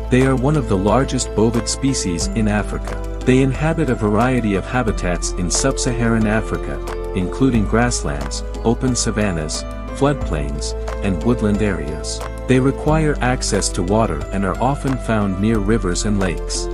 They are one of the largest bovid species in Africa. They inhabit a variety of habitats in sub-Saharan Africa, including grasslands, open savannas, floodplains, and woodland areas. They require access to water and are often found near rivers and lakes.